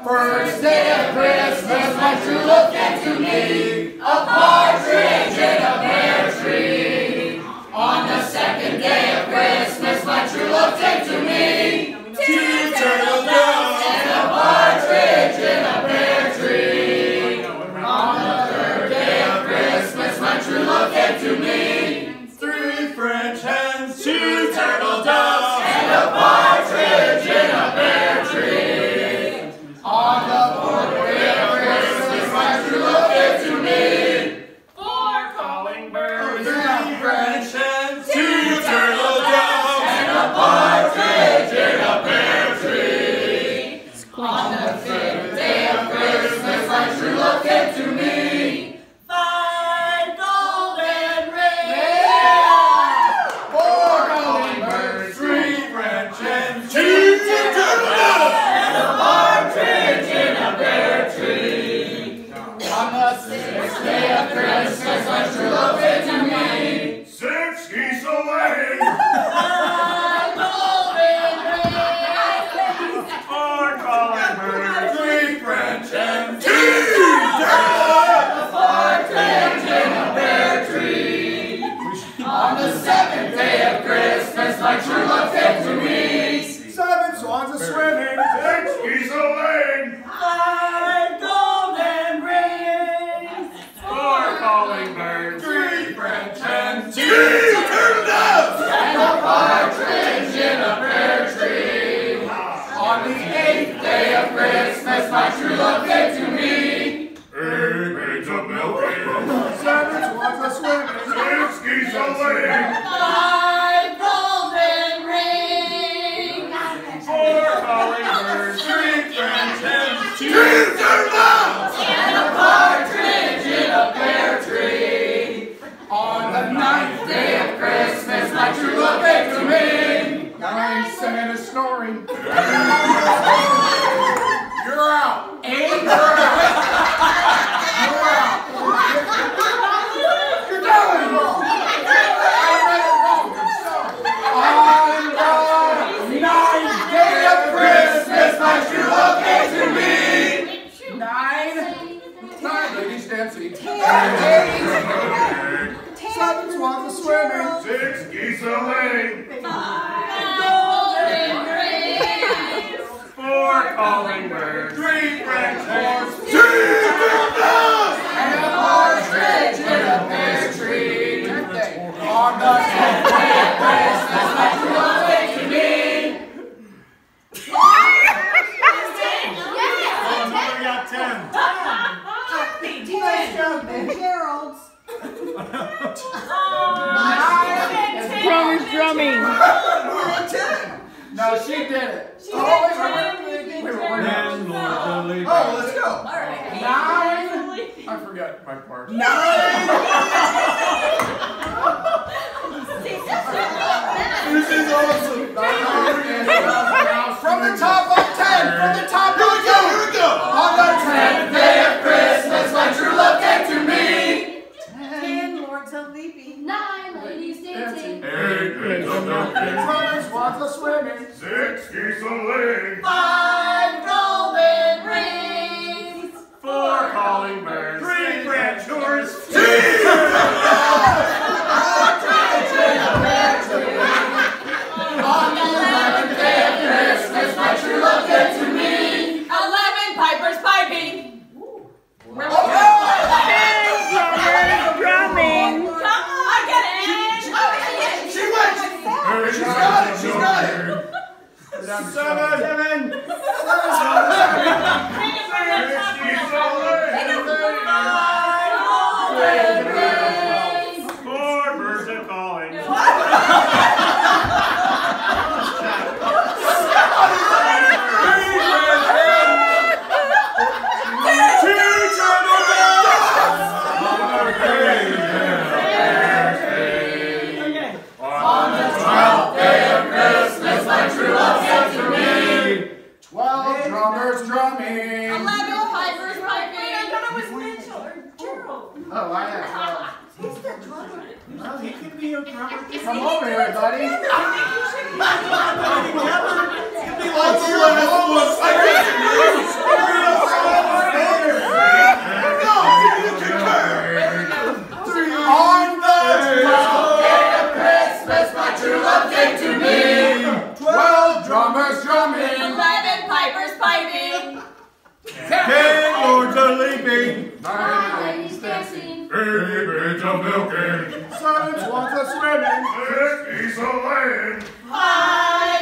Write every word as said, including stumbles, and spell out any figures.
First day of Christmas, my true love came to me, a partridge in a pear tree. On the second day of Christmas, my true love came to me, two turtle doves and a partridge in a pear tree. On the third day of Christmas, my true love came to me, three French hens, two turtle doves and a partridge in a pear tree. On the fourth day of Christmas, my true love came to me, four calling birds, three French hens, two turtle doves and a partridge in a pear tree. On the fifth day of Christmas, my true love came to me, five golden rings, four calling birds, three French hens, two turtle doves and a partridge in a pear tree. On the sixth day of Christmas, my true love came to me, six geese a-laying, five golden rings, four calling birds, three French hens, two turtles, a partridge in a pear tree. On the seventh day of Christmas, my true love came to me, seven swans a-swimming, six geese a-laying, five golden rings, four calling birds, three French hens, two turtle doves, and a partridge in a pear tree. On the eighth day of Christmas, my true love came to me, eight maids of milking, seven swans a-swimming, six geese a-laying, five golden rings, four calling birds, three French hens, two turtle doves, and a partridge in a pear tree. On the ninth day of Christmas, my true love came to me, nine Santa snoring. You're out. Eight, you're out. You're out. You're doing it wrong. I read it wrong. I'm sorry. On the ninth day of Christmas, my true love came to me, nine, nine ladies dancing, seven swans a-swimming, six geese a-laying, five golden rings, four calling birds, three French hens, two turtle doves, and a partridge in a pear tree. On the tenth day of Christmas, my true love came to me. Mother got ten. Gerald's. Drummer's drumming. No, she did it. She Oh, did wait, ten. wait, wait, wait, wait, wait. Oh, Oh, let's go. All right. Nine. I forgot my part. Nine. This is awesome. From the top of ten. From the top of ten. Here we go. On the tenth day of Christmas, my true love came to me. Ten lords of leaping. Nine ladies dancing. Eight maids of milking. Seven swans a-swimming. Six geese a-laying. Five golden rings. Four calling birds. Three French hens. Two on the eleventh day of Christmas, my true love came to me, Eleven pipers piping. Drumming. Come on, I get it. Oh, yeah, yeah. she went. She's got it. She's got it. Seven. Seven. Four birds are calling. On the twelfth day of Christmas, my true love came to me. Twelve drummers drumming. Eleven pipers piping. I thought it was Mitchell or Gerald. Oh, I have. He's the drummer. Well, he could be a drummer. Come over here, buddy. I think you should be together. It'd be like two and a half. I Ten lords a leaping. Nine ladies dancing. Eighty bits of milking. Seven swans a swimming. Six geese a laying. Five